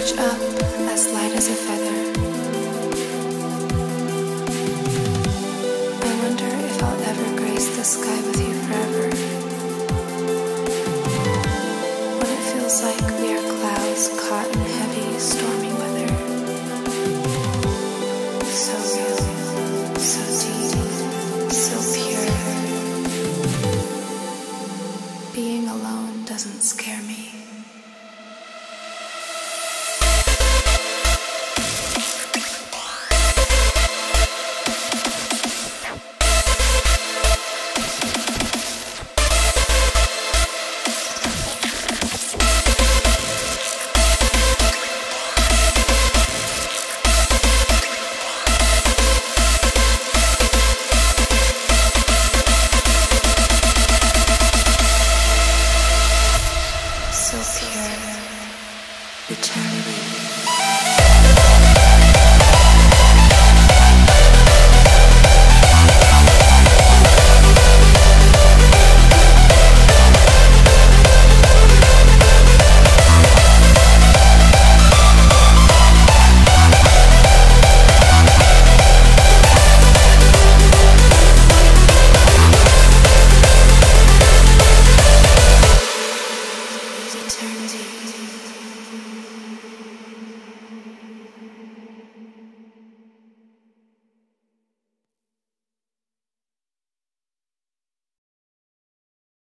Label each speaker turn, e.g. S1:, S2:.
S1: Reach up, as light as a feather. I wonder if I'll ever grace the sky with you forever. What it feels like we are clouds caught in heavy, stormy weather. So real, so deep, so pure. Being alone doesn't scare me. So pure, eternity.